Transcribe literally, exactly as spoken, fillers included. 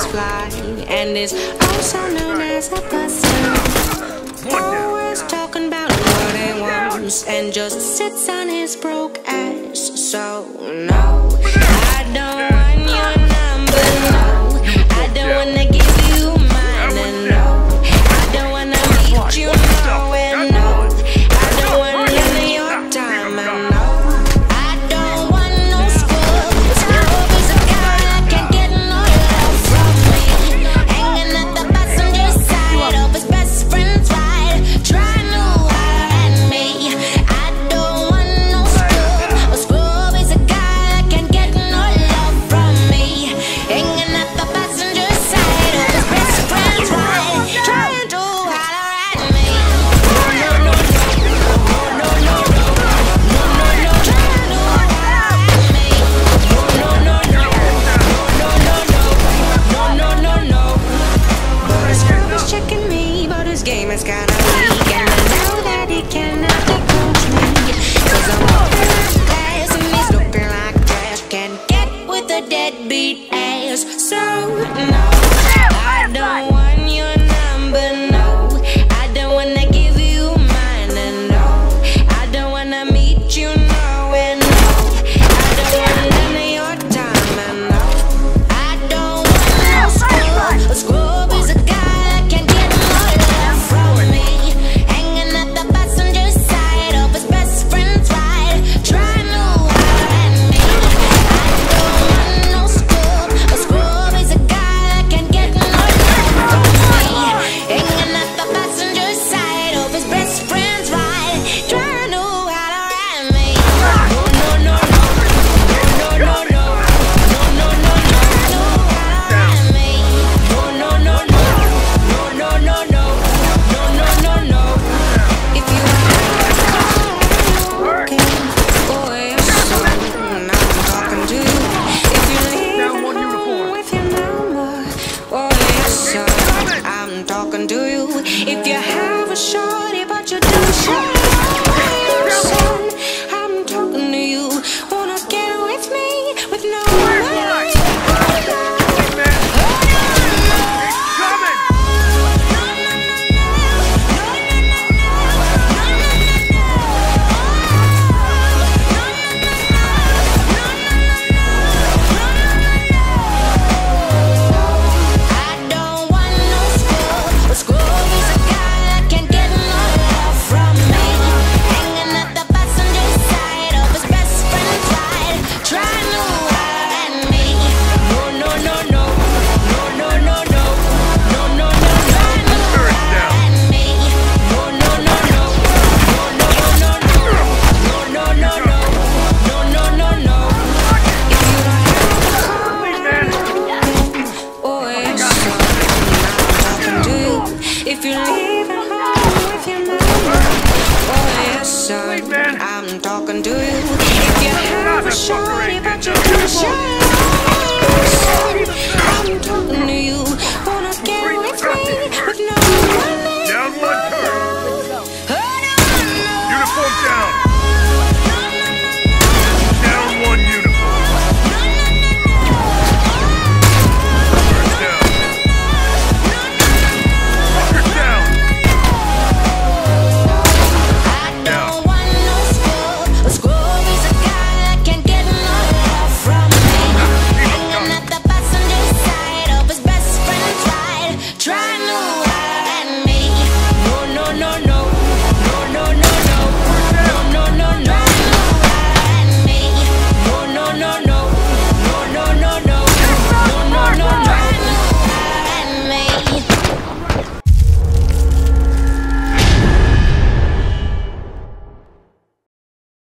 fly, and is also known as a buster. Always talking about what he wants and just sits on his broke ass. So no, I don't want your number, no. I don't wanna give you mine, and no, I don't wanna meet you nowhere, no. I don't want none of your time, and no. I don't want no scrub. Scrub is a guy that can't get no love from me. Hanging at the passenger side of his best friend's ride, trying to holler at me. I don't want no scrub. A scrub is a guy that can't get no love from me. Hanging at the passenger side of his best friend's ride, trying to holler at me. No, no, no, no, no, no, no, no, no, no, trying to holler at me. No, no, no, no, no, no, no, no, no, no, no. But his scrub is checking me, but his game is kinda weak, and I know that he cannot approach me. Cause I'm looking like glass and he's looking like trash. Can't get with a deadbeat ass. So no, I don't want your